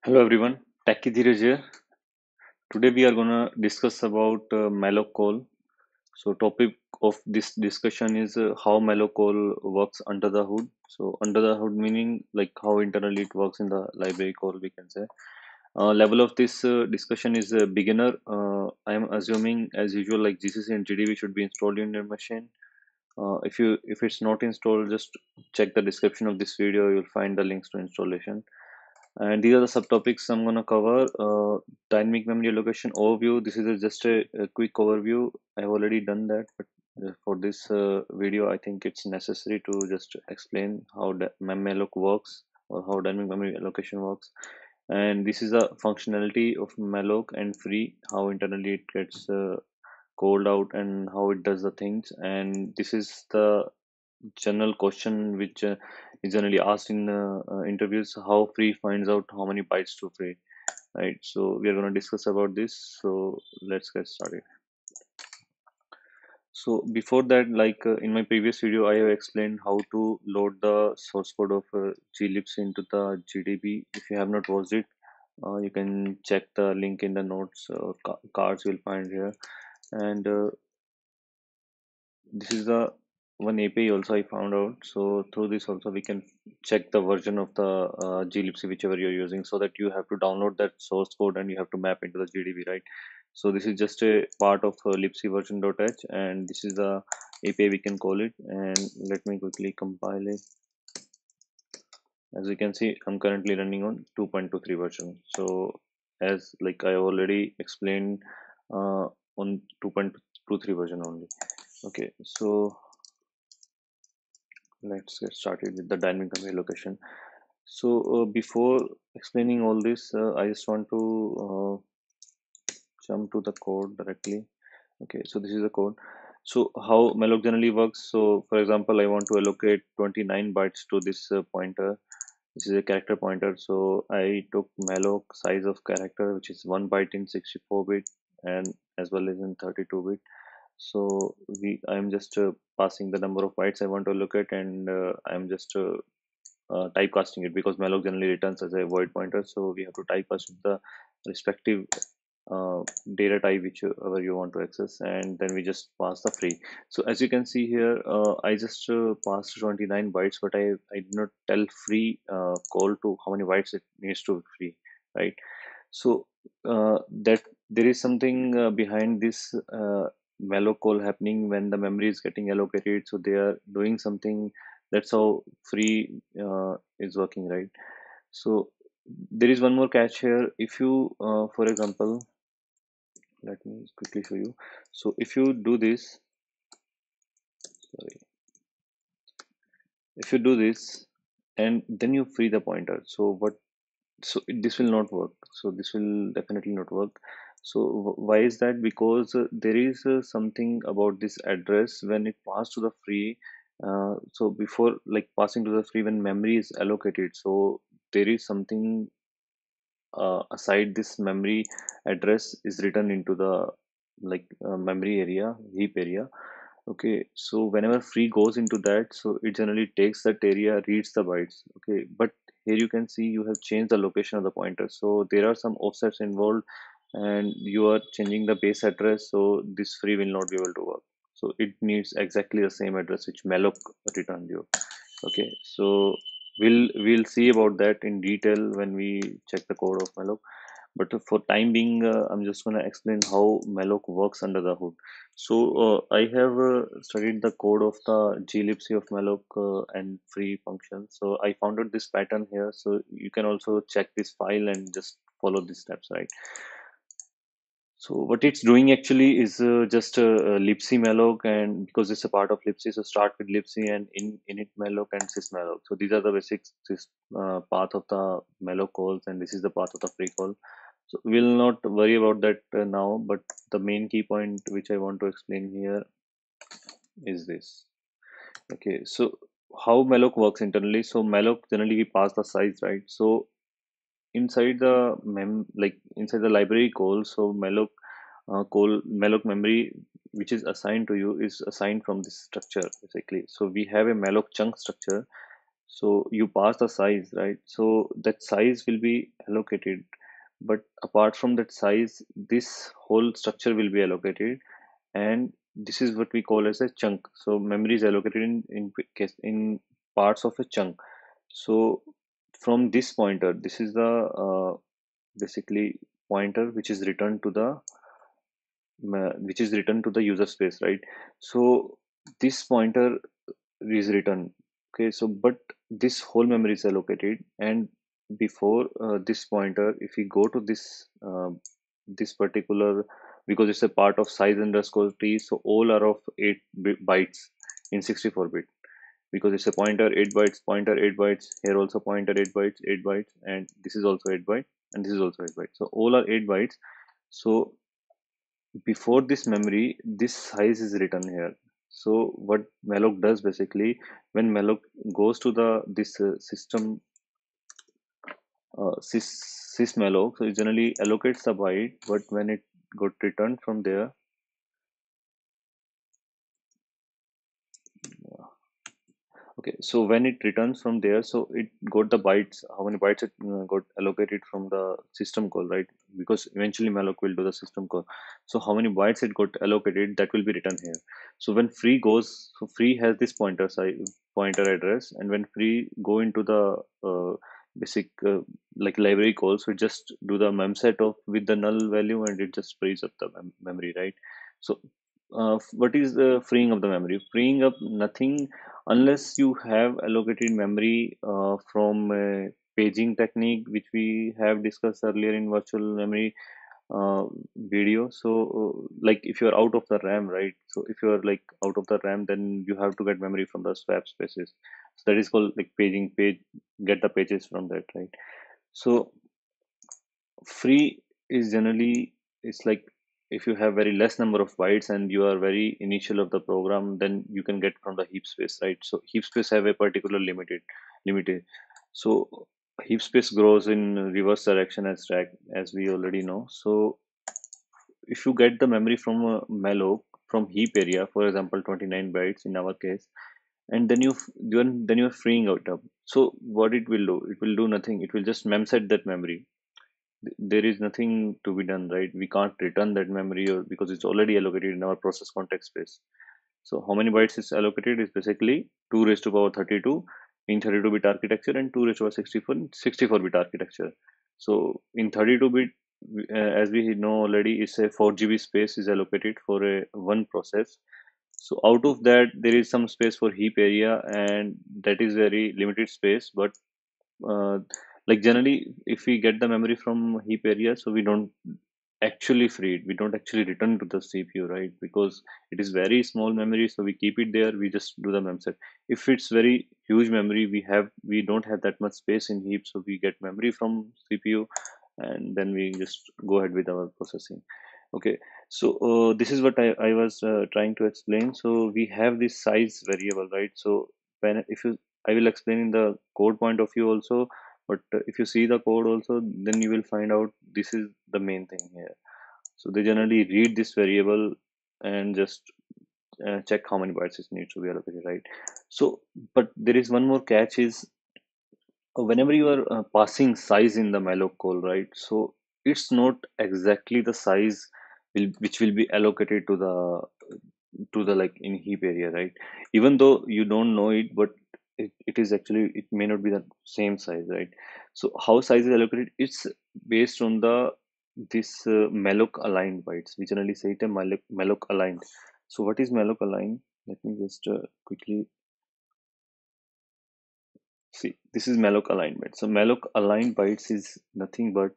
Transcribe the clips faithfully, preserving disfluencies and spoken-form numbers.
Hello everyone, Taki Dheeraj here. Today we are gonna discuss about uh, malloc call. So topic of this discussion is uh, how malloc call works under the hood. So under the hood meaning like how internally it works in the library call we can say. Uh, level of this uh, discussion is a beginner. Uh, I am assuming as usual like G C C and G D B should be installed in your machine. Uh, if you if it's not installed, just check the description of this video. You'll find the links to installation. And these are the subtopics I'm going to cover. Uh, dynamic memory allocation overview. This is a, just a, a quick overview. I've already done that, but uh, for this uh, video, I think it's necessary to just explain how the memalloc works or how dynamic memory allocation works. And this is the functionality of malloc and free, how internally it gets uh, called out and how it does the things. And this is the general question which uh, is generally asked in uh, uh, interviews: how free finds out how many bytes to free, right? So we are going to discuss about this, so let's get started. So before that, like uh, in my previous video I have explained how to load the source code of uh, glibc into the gdb. If you have not watched it, uh, you can check the link in the notes or ca- cards you'll find here. And uh, this is the one A P I also I found out. So through this also we can check the version of the uh, glibc whichever you're using, so that you have to download that source code and you have to map into the G D B, right? So this is just a part of uh, libc version.h, and this is the A P I we can call it. And let me quickly compile it. As you can see, I'm currently running on two point two three version. So as like I already explained, uh, on two point two three version only. Okay, so let's get started with the dynamic memory allocation. So uh, before explaining all this, uh, I just want to uh, jump to the code directly. Okay, so this is the code. So how malloc generally works: so for example, I want to allocate twenty-nine bytes to this uh, pointer. This is a character pointer, so I took malloc size of character, which is one byte in sixty-four bit and as well as in thirty-two bit. So we I'm just uh, passing the number of bytes I want to allocate, and uh, I'm just uh, uh, typecasting it, because malloc generally returns as a void pointer. So we have to typecast the respective uh, data type whichever you want to access, and then we just pass the free. So as you can see here, uh, I just uh, passed twenty-nine bytes, but I, I did not tell free uh, call to how many bytes it needs to be free, right? So uh, that there is something uh, behind this uh, malloc call happening when the memory is getting allocated. So they are doing something. That's how free uh, is working, right? So there is one more catch here. If you, uh, for example, let me quickly show you. So if you do this, sorry, if you do this and then you free the pointer, so what? So it- this will not work. So this will definitely not work. So wh- why is that? Because uh, there is uh, something about this address when it passed to the free. Uh, so before like passing to the free, when memory is allocated, so there is something uh, aside this memory address is written into the like uh, memory area, heap area. Okay, so whenever free goes into that, so it generally takes that area, reads the bytes. Okay, but here you can see you have changed the location of the pointer, so there are some offsets involved, and you are changing the base address, so this free will not be able to work. So it needs exactly the same address which malloc returned you. Okay, so we'll we'll see about that in detail when we check the code of malloc. But for time being, uh, I'm just going to explain how malloc works under the hood. So uh, I have uh, studied the code of the glibc of malloc uh, and free function. So I found out this pattern here, so you can also check this file and just follow these steps, right? So what it's doing actually is uh, just uh, uh, libc malloc, and because it's a part of libc, so start with libc and in init malloc and sys malloc. So these are the basic sys, uh, path of the malloc calls, and this is the path of the free call. So we'll not worry about that uh, now, but the main key point which I want to explain here is this. Okay, so how malloc works internally. So malloc generally we pass the size, right? So inside the mem like inside the library call, so malloc uh, call malloc memory which is assigned to you is assigned from this structure basically. So we have a malloc chunk structure. So you pass the size, right? So that size will be allocated, but apart from that size, this whole structure will be allocated, and this is what we call as a chunk. So memory is allocated in in case- in parts of a chunk. So from this pointer, this is the uh, basically pointer which is returned to the ma- which is returned to the user space, right? So this pointer is written. Okay, so but this whole memory is allocated, and before uh, this pointer, if we go to this uh, this particular, because it's a part of size underscore t, so all are of eight bit bytes in sixty-four bit, because it's a pointer eight bytes, pointer eight bytes, here also pointer eight bytes, eight bytes, and this is also eight byte, and this is also eight bytes, so all are eight bytes. So before this memory, this size is written here. So what malloc does basically, when malloc goes to the this uh, system uh, sys sysmalloc, so it generally allocates the byte, but when it got returned from there, okay, so when it returns from there, so it got the bytes, how many bytes it uh, got allocated from the system call, right? Because eventually malloc will do the system call. So how many bytes it got allocated, that will be written here. So when free goes, so free has this pointer size, pointer address, and when free go into the uh, basic uh, like library call, so it just do the memset of with the null value, and it just frees up the mem memory, right? So uh, what is the freeing of the memory? Freeing up nothing unless you have allocated memory uh, from a paging technique, which we have discussed earlier in virtual memory uh, video. So uh, like if you're out of the ram, right? So if you're like out of the ram, then you have to get memory from the swap spaces. So that is called like paging, page, get the pages from that, right? So free is generally, it's like if you have very less number of bytes and you are very initial of the program, then you can get from the heap space, right? So heap space have a particular limited limited. So heap space grows in reverse direction as stack, as we already know. So if you get the memory from a malloc from heap area, for example twenty-nine bytes in our case, and then you f- then then you're freeing out up. So what it will do, it will do nothing, it will just memset that memory. Th- there is nothing to be done, right? We can't return that memory, or because it's already allocated in our process context space. So how many bytes is allocated is basically two raised to power thirty-two in thirty-two bit architecture, and two raised to power sixty-four in sixty-four bit architecture. So in thirty-two bit, uh, as we know already, is a four G B space is allocated for a one process. So out of that, there is some space for heap area, and that is very limited space. But uh, like generally, if we get the memory from heap area, so we don't actually free it. We don't actually return to the C P U, right? Because it is very small memory, so we keep it there. We just do the memset. If it's very huge memory, we have we don't have that much space in heap, so we get memory from C P U, and then we just go ahead with our processing. Okay, so uh, this is what I, I was uh, trying to explain. So we have this size variable, right? So when if you, I will explain in the code point of view also, but uh, if you see the code also, then you will find out this is the main thing here. So they generally read this variable and just uh, check how many bytes it needs to be allocated, right? So, but there is one more catch is uh, whenever you are uh, passing size in the malloc call, right? So it's not exactly the size will, which will be allocated to the to the like in heap area, right? Even though you don't know it, but it, it is actually, it may not be the same size, right? So how size is allocated, it's based on the this uh, malloc aligned bytes. We generally say it a malloc, malloc aligned. So what is malloc aligned? Let me just uh, quickly see. This is malloc alignment. So malloc aligned bytes is nothing but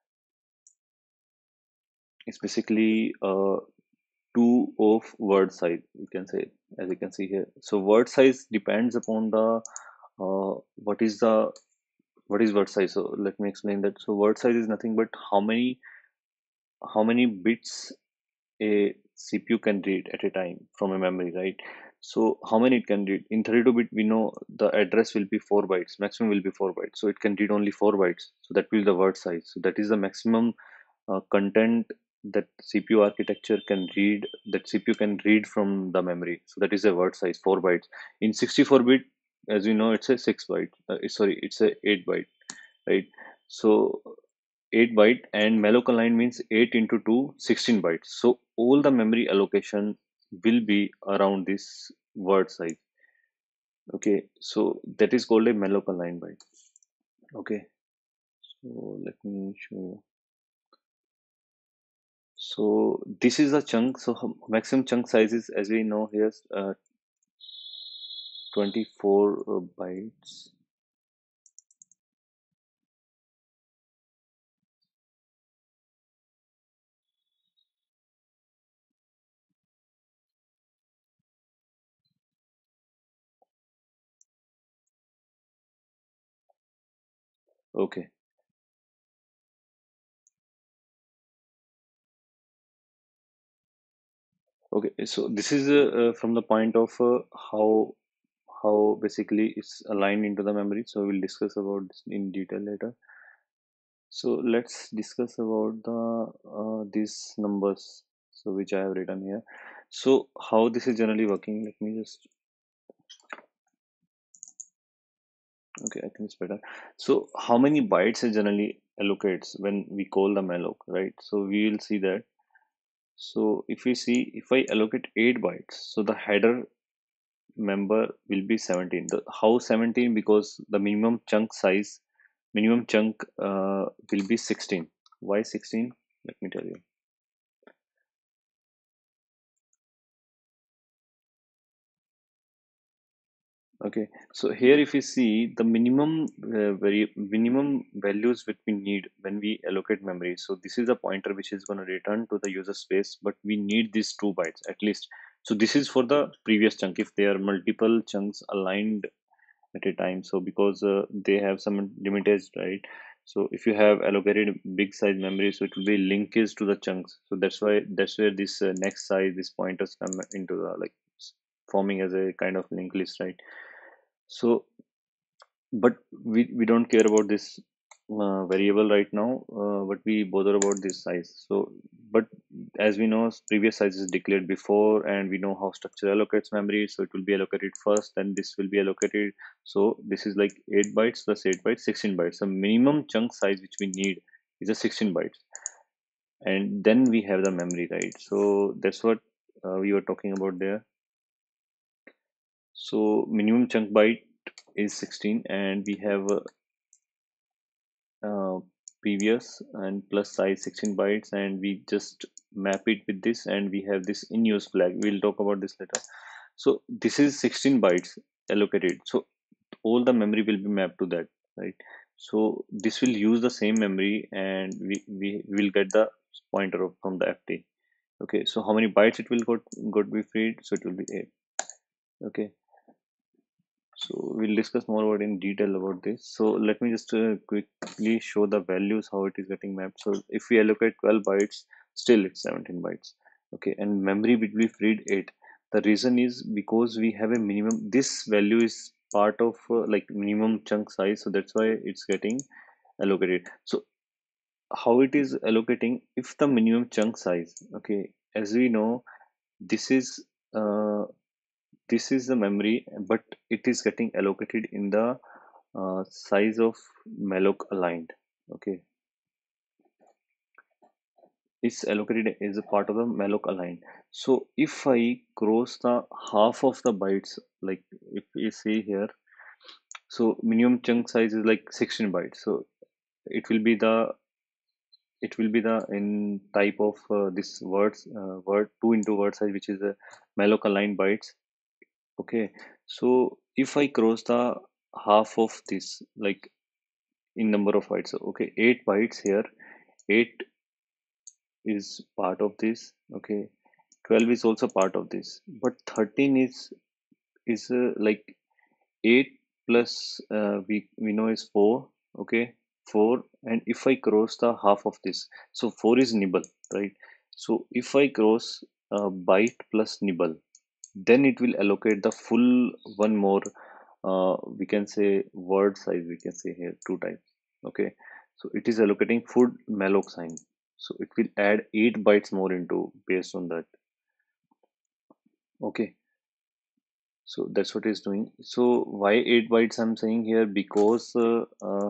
it's basically uh, two of word size, you can say, as you can see here. So word size depends upon the uh, what is the what is word size. So let me explain that. So word size is nothing but how many how many bits a C P U can read at a time from a memory, right? So how many it can read? In thirty-two bit, we know the address will be four bytes, maximum will be four bytes. So it can read only four bytes. So that will be the word size. So that is the maximum uh, content that C P U architecture can read, that C P U can read from the memory. So that is a word size, four bytes. In sixty-four bit, as you know, it's a six byte. Uh, sorry, it's a eight byte, right? So eight byte and malloc align means eight into two, sixteen bytes. So all the memory allocation will be around this word size. Okay, so that is called a malloc align byte. Okay, so let me show you. So this is the chunk. So hum- maximum chunk size is, as we know here, uh, twenty-four uh, bytes. Okay, okay. So this is uh, uh, from the point of uh, how how basically it's aligned into the memory. So we'll discuss about this in detail later. So let's discuss about the uh, these numbers. So which I have written here. So how this is generally working? Let me just. Okay, I think it's better. So how many bytes it generally allocates when we call the malloc, right? So we will see that. So if we see, if I allocate eight bytes, so the header member will be seventeen. The how seventeen? Because the minimum chunk size, minimum chunk uh, will be sixteen. Why sixteen? Let me tell you. Okay, so here if you see the minimum uh, very minimum values which we need when we allocate memory. So this is a pointer which is going to return to the user space, but we need these two bytes at least. So this is for the previous chunk if there are multiple chunks aligned at a time. So because uh, they have some limiters, right? So if you have allocated big size memory, so it will be linkage to the chunks. So that's why that's where this uh, next size, these pointers come into the like s- forming as a kind of linked list, right? So but we, we don't care about this uh, variable right now, uh, but we bother about this size. So but as we know, previous size is declared before, and we know how structure allocates memory, so it will be allocated first, then this will be allocated. So this is like eight bytes plus eight bytes, sixteen bytes. The minimum chunk size which we need is a sixteen bytes, and then we have the memory, right? So that's what uh, we were talking about there. So minimum chunk byte is sixteen, and we have uh, uh, previous and plus size sixteen bytes, and we just map it with this, and we have this in use flag. We'll talk about this later. So this is sixteen bytes allocated, so all the memory will be mapped to that, right? So this will use the same memory, and we, we will get the pointer of- from the ft. Okay, so how many bytes it will got got be freed? So it will be eight. Okay, so we'll discuss more about in detail about this. So let me just uh, quickly show the values how it is getting mapped. So if we allocate twelve bytes, still it's seventeen bytes. Okay, and memory will be freed eight. The reason is because we have a minimum. This value is part of uh, like minimum chunk size, so that's why it's getting allocated. So how it is allocating? If the minimum chunk size, okay, as we know, this is uh, this is the memory, but it is getting allocated in the uh, size of malloc aligned. Okay, it's allocated as a part of the malloc aligned. So if I cross the half of the bytes, like if you see here, so minimum chunk size is like sixteen bytes. So it will be the it will be the in type of uh, this words uh, word two into word size, which is a malloc aligned bytes. Okay, so if I cross the half of this, like in number of bytes. So, okay, eight bytes here. eight is part of this. Okay, twelve is also part of this. But thirteen is is uh, like eight plus uh, we we know is four. Okay, four. And if I cross the half of this, so four is nibble, right? So if I cross uh, byte plus nibble, then it will allocate the full one more uh, we can say word size, we can say here two types. Okay, so it is allocating full malloc sign, so it will add eight bytes more into based on that. Okay, So that's what it's doing. So why eight bytes I'm saying here? Because uh, uh,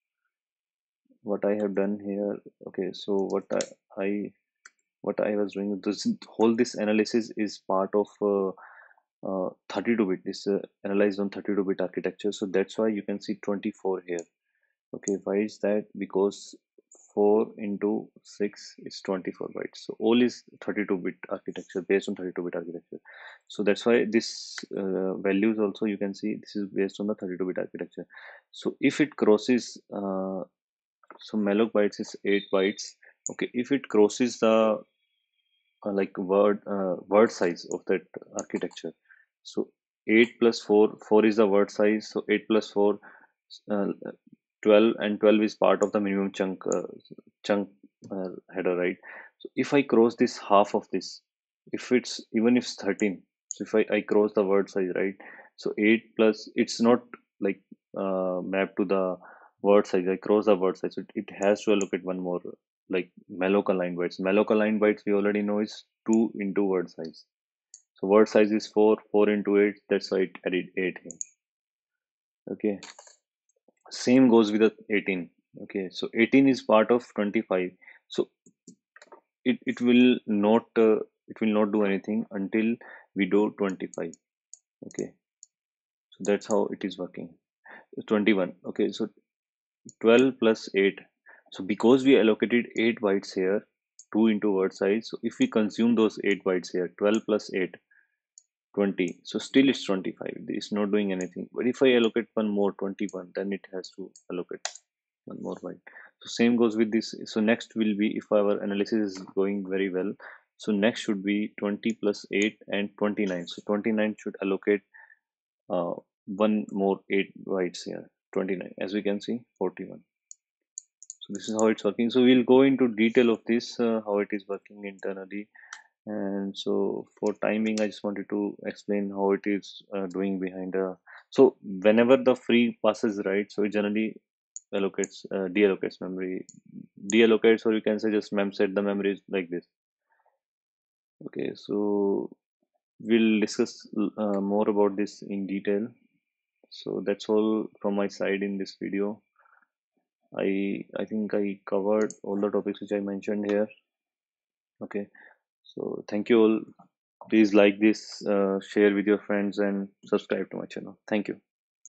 what I have done here. Okay, so what I, I what I was doing, this whole this analysis is part of uh, uh, thirty-two bit. This uh, analyzed on thirty-two bit architecture. So that's why you can see twenty-four here. Okay, why is that? Because four into six is twenty-four bytes. So all is thirty-two bit architecture, based on thirty-two bit architecture. So that's why this uh, values also you can see this is based on the thirty-two bit architecture. So if it crosses, uh, so malloc bytes is eight bytes. Okay, if it crosses the uh, like word uh, word size of that architecture, so eight plus four, four is the word size, so eight plus four, uh, twelve, and twelve is part of the minimum chunk uh, chunk uh, header, right? So if I cross this half of this, if it's even if it's thirteen, so if I, I cross the word size, right? So eight plus, it's not like uh, mapped to the word size. I cross the word size, so it, it has to allocate one more, like malloc aligned bytes. Malloc aligned bytes we already know is two into word size. So word size is four, four into eight, that's why it added eight here. Okay, same goes with the eighteen. Okay, so eighteen is part of twenty-five, so it, it will not uh, it will not do anything until we do twenty-five. Okay, so that's how it is working. twenty-one. Okay, so twelve plus eight, so because we allocated eight bytes here, two into word size, so if we consume those eight bytes here, twelve plus eight, twenty, so still it's twenty-five, it's not doing anything. But if I allocate one more, twenty-one, then it has to allocate one more byte. So same goes with this. So next will be, if our analysis is going very well, so next should be twenty plus eight and twenty-nine. So twenty-nine should allocate uh, one more eight bytes here. twenty-nine, as we can see, forty-one. So this is how it's working. So we'll go into detail of this, uh, how it is working internally. And so for timing, I just wanted to explain how it is uh, doing behind a, so whenever the free passes, right, so it generally allocates uh, deallocates memory, deallocates, or you can say just mem set the memory is like this. Okay, so we'll discuss uh, more about this in detail. So that's all from my side in this video. i i think I covered all the topics which I mentioned here. Okay, so thank you all. Please like this, uh, share with your friends, and subscribe to my channel. Thank you.